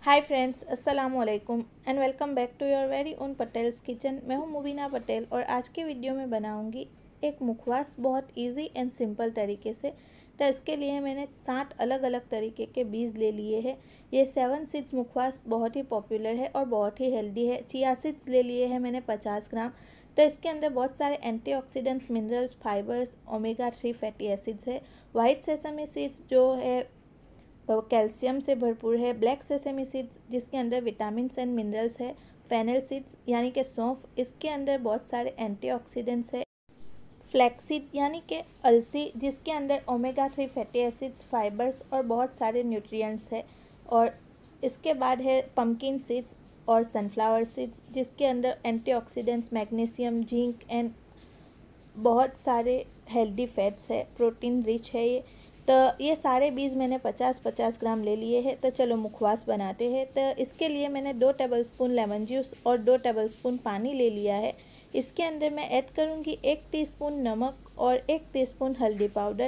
हाय friends, अस्सलाम वालेकुम and welcome back to your very own Patel's kitchen. मैं हूं मुबीना पटेल और आज के वीडियो में बनाऊंगी एक मुखवास बहुत इजी एंड सिंपल तरीके से। तो इसके लिए मैंने 60 अलग अलग तरीके के बीज ले लिए हैं। ये 7 सीड्स मुखवास बहुत ही पॉपुलर है और बहुत ही हेल्दी है। चिया सीड्स ले लिए हैं मैंने 50 ग्राम। तो इसके अंदर बहुत सारे antioxidants, minerals, fibres, omega 3 fatty acids है। वाइट सेसमी सीड्स जो है कैल्शियम से भरपूर है। ब्लैक सेसेमी सीड्स जिसके अंदर विटामिन्स एंड मिनरल्स है। फेनल सीड्स यानी कि सौंफ, इसके अंदर बहुत सारे एंटीऑक्सीडेंट्स है। फ्लैक्सीड यानी कि अलसी जिसके अंदर ओमेगा 3 फैटी एसिड्स, फाइबर्स और बहुत सारे न्यूट्रिएंट्स है। और इसके बाद है पम्पकिन सीड्स और सनफ्लावर सीड्स जिसके अंदर एंटीऑक्सीडेंट्स, मैग्नीशियम, जिंक एंड बहुत सारे हेल्दी फैट्स है। प्रोटीन रिच है ये। तो ये सारे बीज मैंने 50-50 ग्राम ले लिए हैं। तो चलो मुखवास बनाते हैं। तो इसके लिए मैंने 2 टेबलस्पून लेमन जूस और 2 टेबलस्पून पानी ले लिया है। इसके अंदर मैं ऐड करूँगी 1 टीस्पून नमक और 1 टीस्पून हल्दी पाउडर।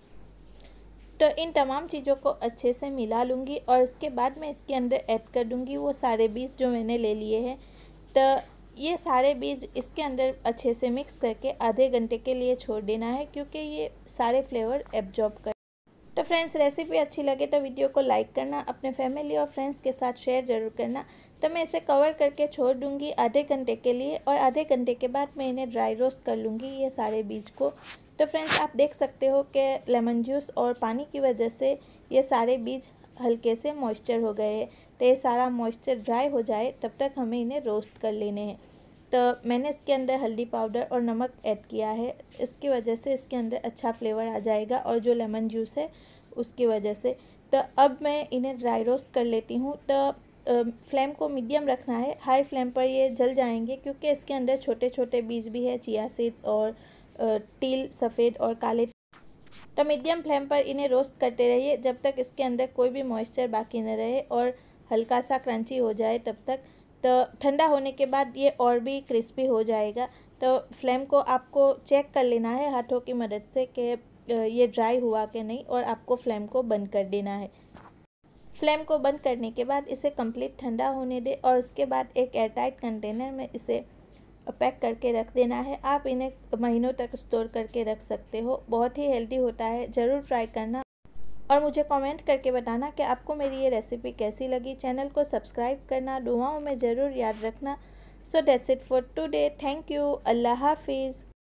तो इन तमाम चीज़ों को अच्छे से मिला लूँगी और इसके बाद मैं इसके अंदर ऐड कर दूँगी वो सारे बीज जो मैंने ले लिए हैं। तो ये सारे बीज इसके अंदर अच्छे से मिक्स करके आधे घंटे के लिए छोड़ देना है क्योंकि ये सारे फ्लेवर एब्जॉर्ब कर। तो फ्रेंड्स, रेसिपी अच्छी लगे तो वीडियो को लाइक करना, अपने फैमिली और फ्रेंड्स के साथ शेयर ज़रूर करना। तो मैं इसे कवर करके छोड़ दूँगी आधे घंटे के लिए और आधे घंटे के बाद मैं इन्हें ड्राई रोस्ट कर लूँगी ये सारे बीज को। तो फ्रेंड्स, आप देख सकते हो कि लेमन जूस और पानी की वजह से ये सारे बीज हल्के से मॉइस्चर हो गए हैं। तो ये सारा मॉइस्चर ड्राई हो जाए तब तक हमें इन्हें रोस्ट कर लेने हैं। तो मैंने इसके अंदर हल्दी पाउडर और नमक ऐड किया है। इसकी वजह से इसके अंदर अच्छा फ्लेवर आ जाएगा और जो लेमन जूस है उसकी वजह से। तो अब मैं इन्हें ड्राई रोस्ट कर लेती हूँ। तो फ्लेम को मीडियम रखना है, हाई फ्लेम पर ये जल जाएंगे क्योंकि इसके अंदर छोटे छोटे बीज भी है, चिया सीड्स और तिल, सफ़ेद और काले। तो मीडियम फ्लेम पर इन्हें रोस्ट करते रहिए जब तक इसके अंदर कोई भी मॉइस्चर बाकी न रहे और हल्का सा क्रंची हो जाए तब तक। तो ठंडा होने के बाद ये और भी क्रिस्पी हो जाएगा। तो फ्लेम को आपको चेक कर लेना है हाथों की मदद से कि ये ड्राई हुआ कि नहीं, और आपको फ्लेम को बंद कर देना है। फ्लेम को बंद करने के बाद इसे कंप्लीट ठंडा होने दें और उसके बाद एक एयरटाइट कंटेनर में इसे पैक करके रख देना है। आप इन्हें महीनों तक स्टोर करके रख सकते हो। बहुत ही हेल्दी होता है, ज़रूर ट्राई करना और मुझे कमेंट करके बताना कि आपको मेरी ये रेसिपी कैसी लगी। चैनल को सब्सक्राइब करना दुआओं में ज़रूर याद रखना। So that's it for today. Thank you. अल्लाह हाफिज़।